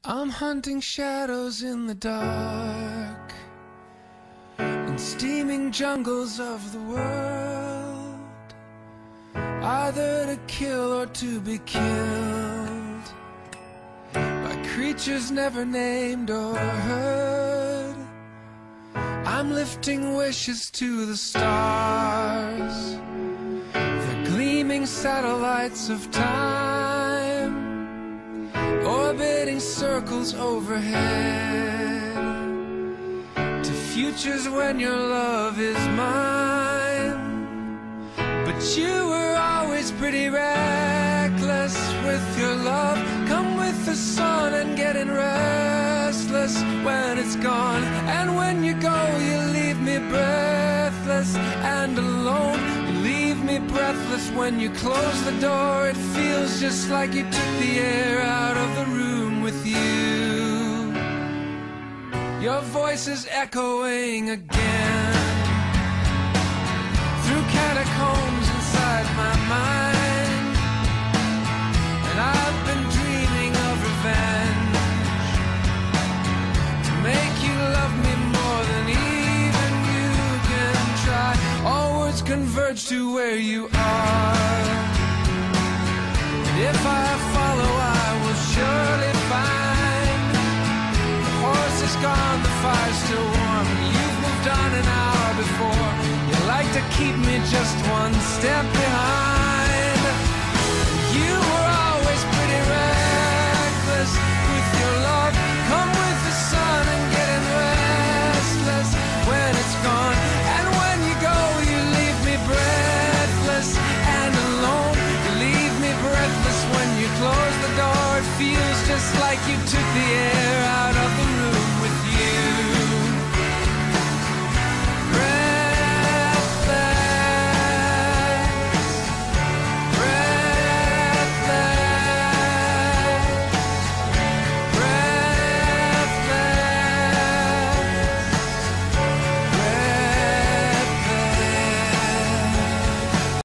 I'm hunting shadows in the dark, in steaming jungles of the world, either to kill or to be killed by creatures never named or heard. I'm lifting wishes to the stars, the gleaming satellites of time, orbiting circles overhead, to futures when your love is mine. But you were always pretty reckless with your love. Come with the sun and getting restless when it's gone. And when you go, you leave me breathless and alone. You leave me breathless when you close the door. It feels just like you took the air out of the room with you. Your voice is echoing again through catacombs inside my mind, and I've been dreaming of revenge, to make you love me more than even you can try. All words converge to where you are, and if I follow I will surely find. The horse is gone, the fire's still warm, you've moved on an hour before. You like to keep me just one step behind. You were always pretty reckless with your love. Come with the sun and getting restless when it's gone. And when you go, you leave me breathless and alone. You leave me breathless when you close the door. It feels just like you took the air